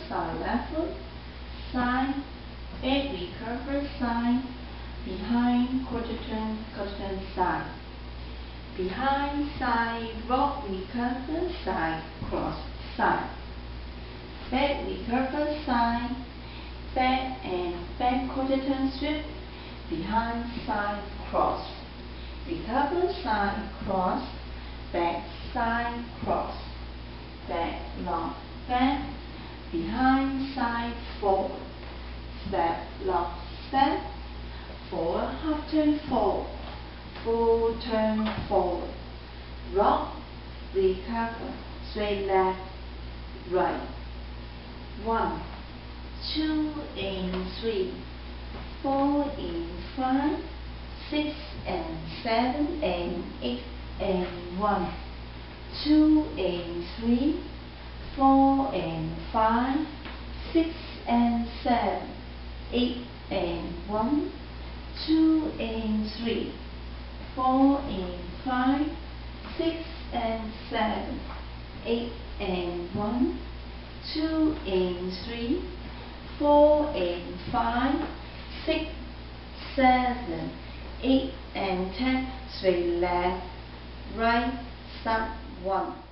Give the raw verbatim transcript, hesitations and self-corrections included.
side left foot, side, eight recover side, behind quarter turn, quarter turn side, behind side, rock recover side, cross side, back recover side, back and back quarter turn sweep, behind side cross, recover side cross, back side cross, back lock back, behind side forward, step lock step, forward half turn forward, full turn forward, rock, recover, straight left, right, one, two and three, four and five, six and seven and eight and one, two and three, four and five, six and seven, eight and one, two and three, four and five, six and seven, eight and one, two and three, four and five, six, seven, eight and ten, straight left, right, stop, one.